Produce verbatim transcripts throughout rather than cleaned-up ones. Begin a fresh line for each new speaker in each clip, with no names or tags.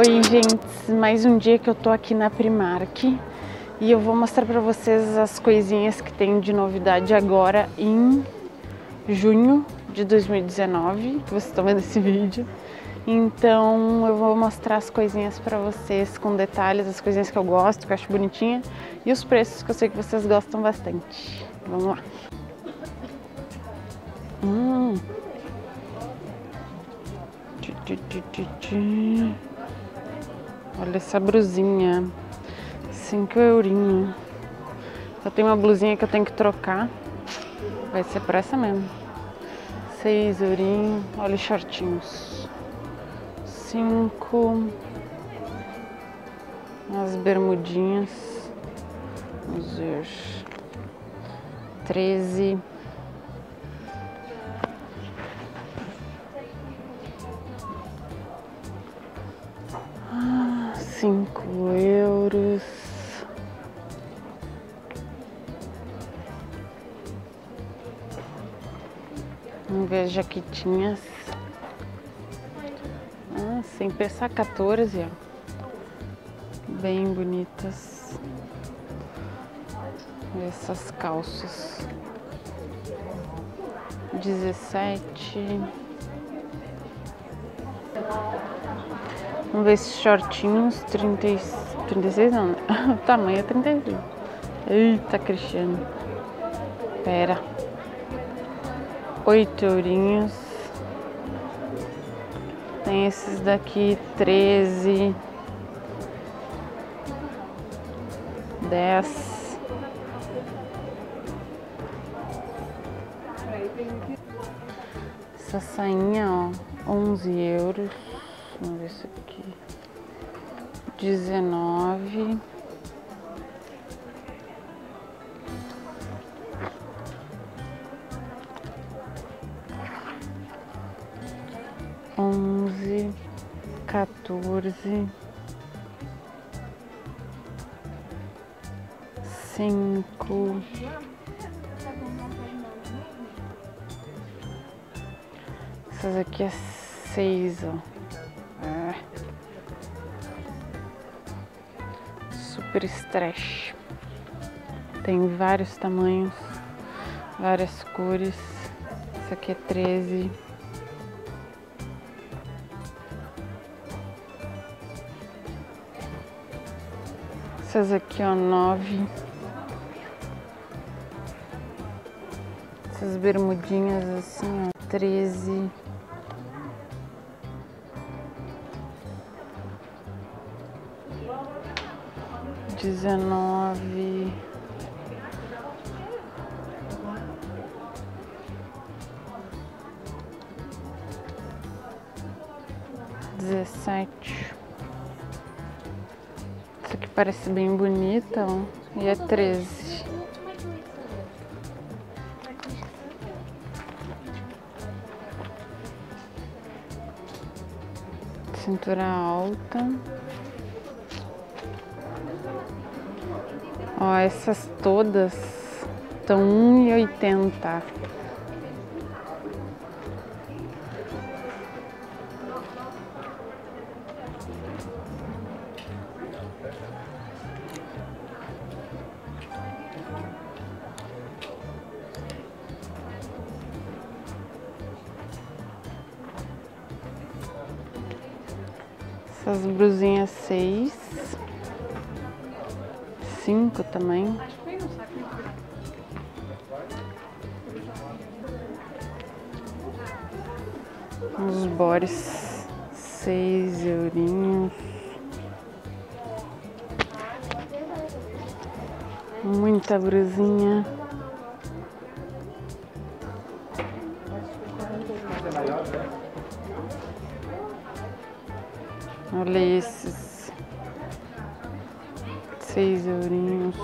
Oi, gente, mais um dia que eu tô aqui na Primark e eu vou mostrar pra vocês as coisinhas que tem de novidade agora em junho de dois mil e dezenove, que vocês estão vendo esse vídeo. Então eu vou mostrar as coisinhas pra vocês com detalhes, as coisinhas que eu gosto, que eu acho bonitinha, e os preços que eu sei que vocês gostam bastante. Vamos lá. Hum. Olha essa blusinha, cinco eurinhos. Eu tenho uma blusinha que eu tenho que trocar, vai ser por essa mesmo. Seis eurinhos, olha os shortinhos. Cinco. As bermudinhas. Vamos ver. Treze. Cinco euros. Vamos ver as jaquetinhas. Ah, sem pensar, quatorze, ó. Bem bonitas. Essas calças. dezessete. Vamos ver esses shortinhos, trinta e seis não, o tamanho é trinta e seis. Eita, Cristiano. Pera. oito eurinhos. Tem esses daqui, treze. dez. Essa sainha, ó, onze euros. Vamos ver isso aqui. dezenove. Onze. quatorze. Cinco. Essas aqui é seis, ó. É. Super stretch. Tem vários tamanhos, várias cores. Essa aqui é treze. Essas aqui, ó, nove. Essas bermudinhas assim, ó, treze. dezenove. dezessete. Essa aqui parece bem bonita, ó, e é treze. Cintura alta. Ó, essas todas estão um e oitenta. Essas blusinhas seis. Cinco também. Os bores, seis eurinhos. Muita brusinha. Olha esses. Seis eurinhos.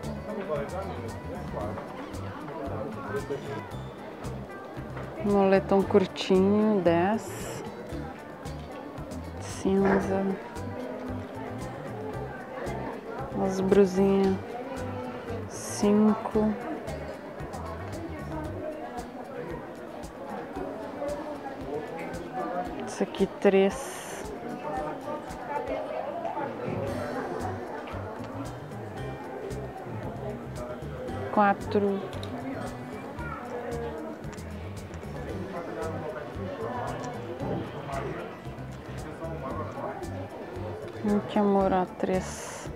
Moletom curtinho, dez. Cinza. As brusinhas, cinco. Esse aqui, três. quatro. Que amor, ó, três.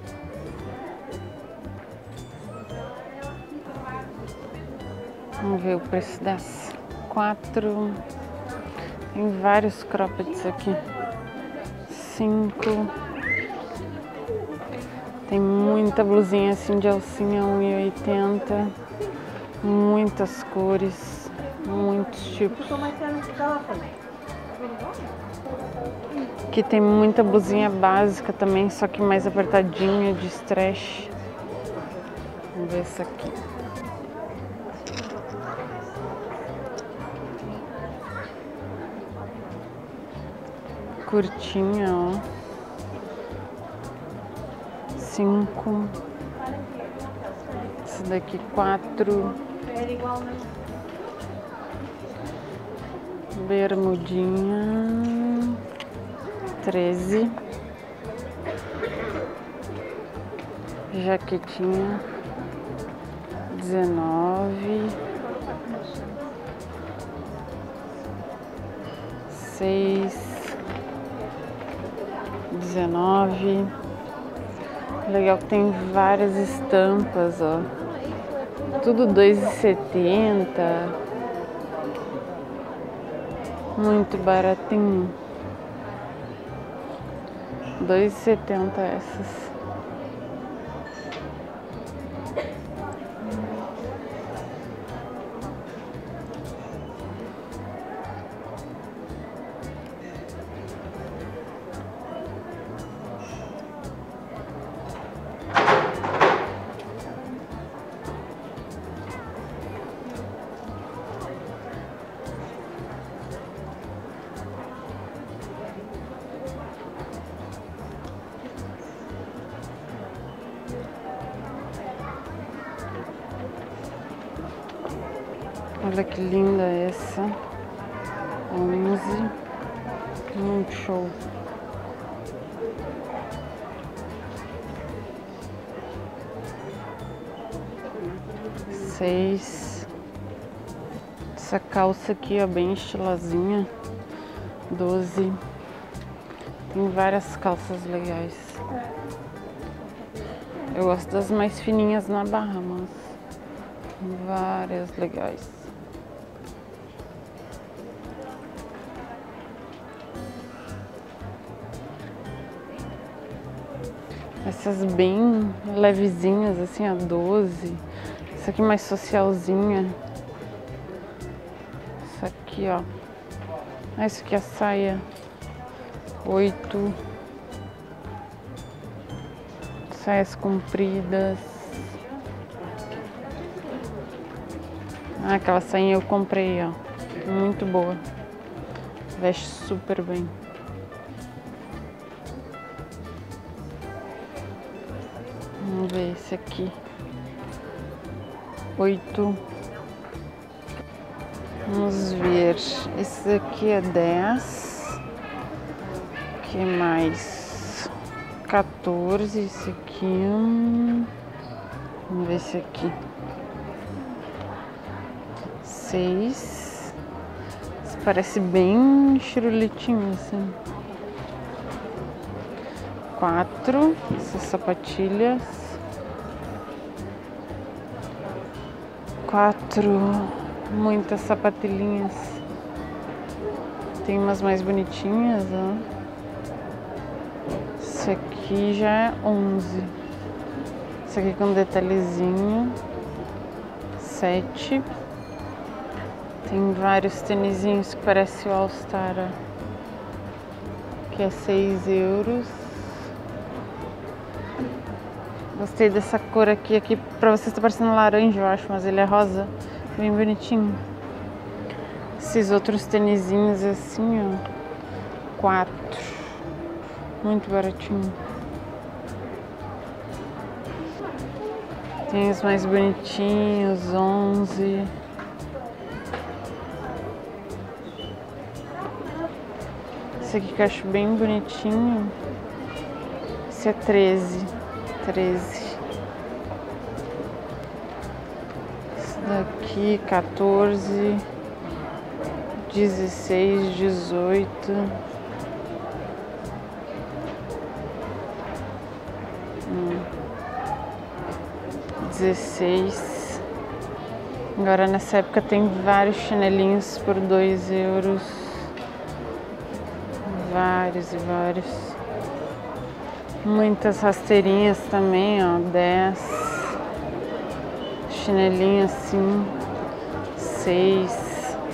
Vamos ver o preço dessa. Quatro. Tem vários croppeds aqui. Cinco. Tem muita blusinha assim de alcinha, um e oitenta. Muitas cores, muitos tipos. Aqui tem muita blusinha básica também, só que mais apertadinha, de stretch. Vamos ver essa aqui. Curtinha, ó. Cinco. Esse daqui, quatro. Bermudinha. Treze. Jaquetinha. Dezenove. Seis. Dezenove. Legal que tem várias estampas, ó. Tudo dois e setenta. Muito baratinho. dois e setenta essas. Olha que linda essa. onze. Muito show. Seis. Essa calça aqui, ó, bem estilosinha. doze. Tem várias calças legais. Eu gosto das mais fininhas na barra, mas várias legais. Essas bem levezinhas, assim, a doze. Essa aqui mais socialzinha. Essa aqui, ó. Essa aqui é a saia. oito. Saias compridas. Ah, aquela sainha eu comprei, ó. Muito boa. Veste super bem. Vamos ver esse aqui. Oito. Vamos ver. Esse aqui é dez. Que mais? quatorze. Esse aqui. Vamos ver esse aqui. Seis. Esse parece bem chirulitinho, assim. Quatro. Essas sapatilhas. Quatro. Muitas sapatilhinhas. Tem umas mais bonitinhas, ó. Esse aqui já é onze. Esse aqui com detalhezinho. Sete. Tem vários tênisinhos que parece o All Star, ó. Que é seis euros. Gostei dessa cor aqui. Aqui pra vocês tá parecendo laranja, eu acho, mas ele é rosa. Bem bonitinho. Esses outros tênisinhos assim, ó. Quatro. Muito baratinho. Tem os mais bonitinhos, onze. Esse aqui que eu acho bem bonitinho. Esse é treze. treze. Aqui quatorze, dezesseis, dezoito, hum, dezesseis. Agora nessa época tem vários chinelinhos por dois euros. Vários e vários. Muitas rasteirinhas também, ó, dez. Chinelinho assim, seis.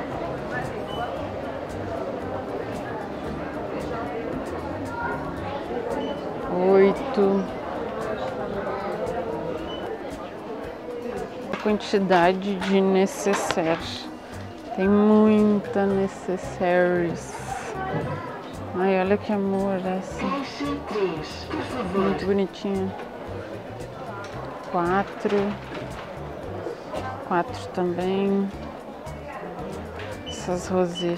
Oito. Quantidade de necessaires. Tem muita necessaires. Ai, olha que amor essa. Muito bonitinha. Quatro. Quatro também. Essas rosé.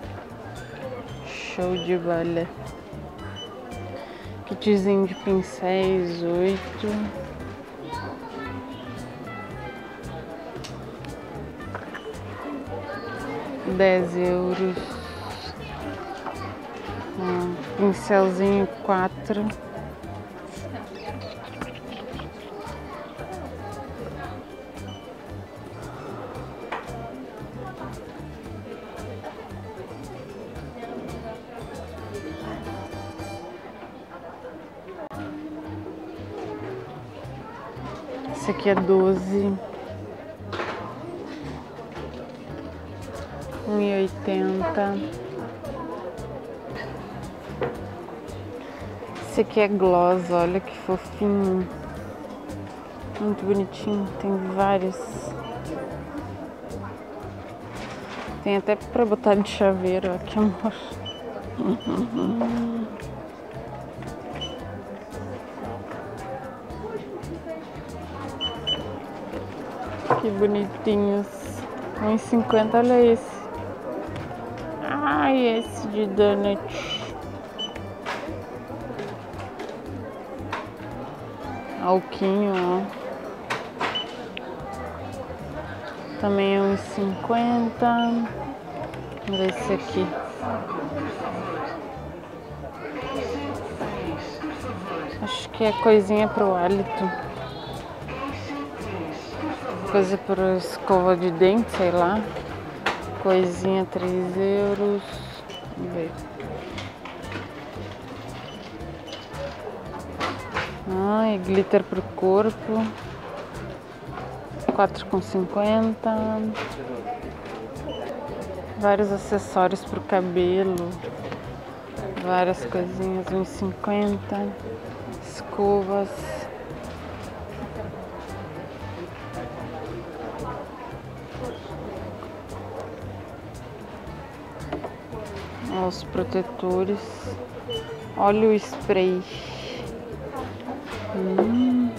Show de bola. Kitzinho de pincéis, oito. Dez euros. Um pincelzinho, quatro. Esse aqui é doze. Um e oitenta. Esse aqui é gloss, olha que fofinho. Muito bonitinho, tem vários. Tem até pra botar de chaveiro, ó, que amor. Que bonitinhos. um e cinquenta, olha esse. Ai, esse de donut. Alquinho, ó. Também é um e cinquenta. Vamos ver esse aqui. Acho que é coisinha pro hálito. Coisa para escova de dente, sei lá. Coisinha, três euros. Vamos ver. Ai, glitter pro corpo. quatro e cinquenta. Vários acessórios pro cabelo. Várias coisinhas, um e cinquenta. Escovas. Os protetores. Olha o spray. Hum.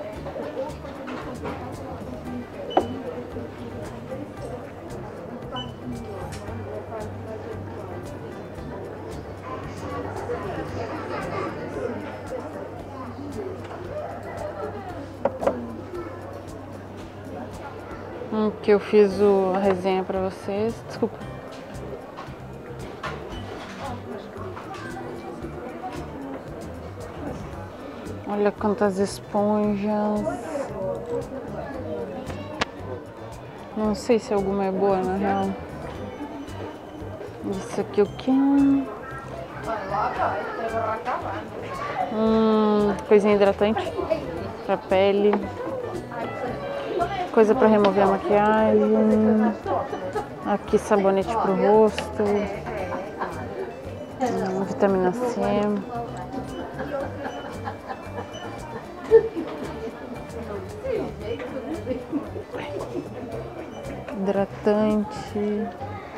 Hum, que eu fiz o, a resenha pra vocês. Desculpa. Olha quantas esponjas. Não sei se alguma é boa, na real. Isso aqui o que? Hum, coisinha hidratante pra pele. Coisa pra remover a maquiagem. Aqui sabonete pro rosto. Hum, vitamina C. Hidratante.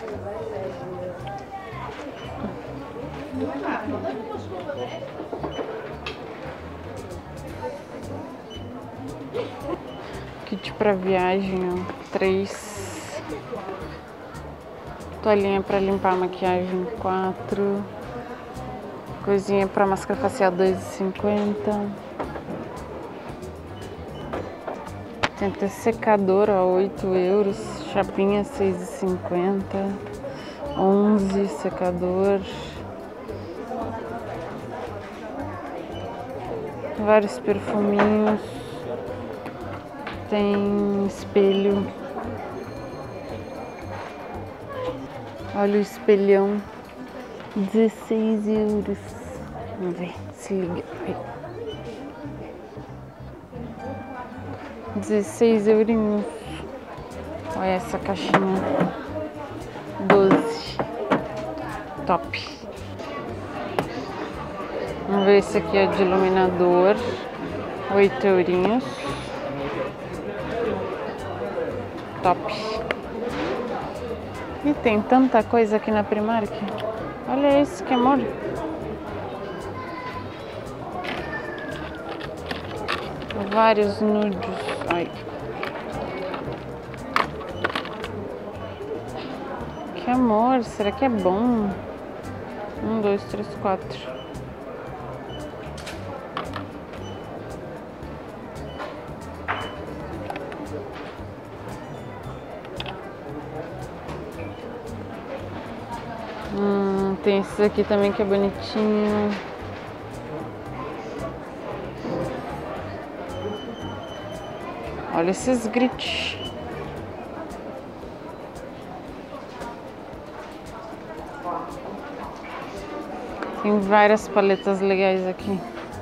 Kit pra viagem, ó, três. Toalhinha pra limpar a maquiagem, quatro. Coisinha pra máscara facial, dois e cinquenta. Tem até secador, ó, oito euros. Chapinha, seis e cinquenta. onze secador. Vários perfuminhos. Tem espelho. Olha o espelhão. dezesseis euros. Vamos ver se liga. dezesseis eurinhos. Olha essa caixinha. doze. Top. Vamos ver esse aqui é de iluminador. oito eurinhos. Top. E tem tanta coisa aqui na Primark. Olha esse, que amor. Vários nudes. Ai. Que amor, será que é bom? Um, dois, três, quatro. Hum, tem esse aqui também que é bonitinho. Olha esses gritos. Tem várias paletas legais aqui.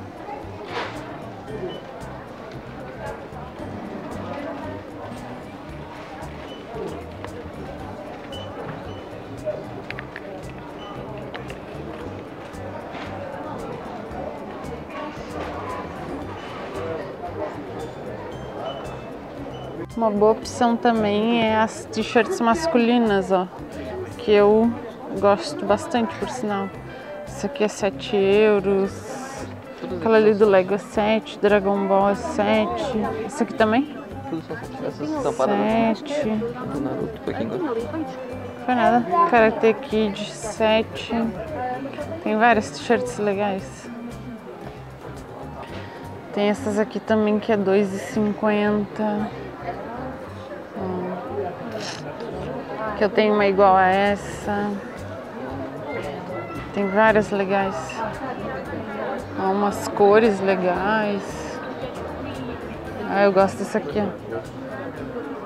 Uma boa opção também é as t-shirts masculinas, ó, que eu gosto bastante, por sinal. Essa aqui é sete euros. Aquela ali do Lego é sete, Dragon Ball é sete. Essa aqui também?
Tudo só sete. Essas estampadas
sete.
do Naruto, pra quem gosta.
Foi nada. Karate Kid sete. Tem várias t-shirts legais. Tem essas aqui também que é dois e cinquenta. Que eu tenho uma igual a essa. Tem várias legais. Ó, umas cores legais. Ah, eu gosto dessa aqui, ó.